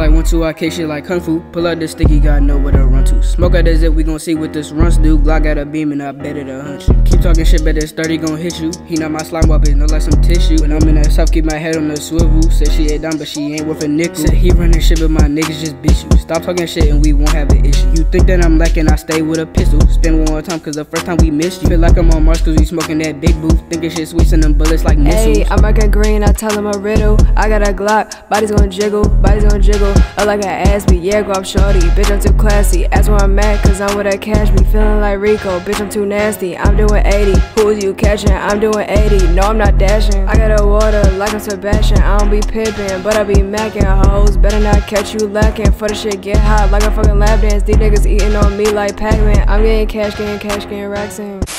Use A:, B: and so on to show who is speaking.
A: like 1-2, I kick shit like Kung Fu. Pull out the sticky, gotta know where to run to. Smoke out the zip, we gon' see what this runs do. Glock got a beam and I bet it'll hunt you. Keep talking shit, bet this 30 gon' hit you. He not my slime ball, bitch, no like some tissue. When I'm in that south, keep my head on the swivel. Said she ain't down, but she ain't worth a nickel. Said he running shit, but my niggas just bitch you. Stop talking shit and we won't have an issue. You think that I'm lacking, I stay with a pistol. Spin one more time, cause the first time we missed you. Feel like I'm on Mars, cause we smoking that big booth. Thinking shit sweet, and them bullets like missiles.
B: Hey, I'm rockin' green, I tell him a riddle. I got a Glock, body's gon' jiggle, body's gon' jiggle. Up like an ass beat, yeah, go up shorty. Bitch, I'm too classy, ask where I'm at, cause I'm with that cash me. Feeling like Rico, bitch, I'm too nasty. I'm doing 80, who is you catching? I'm doing 80, no, I'm not dashing. I got a water like I'm Sebastian. I don't be pimpin', but I be macking. Hoes better not catch you lacking. For the shit get hot like a fucking lap dance. These niggas eating on me like Pac-Man. I'm getting cash, getting racks in.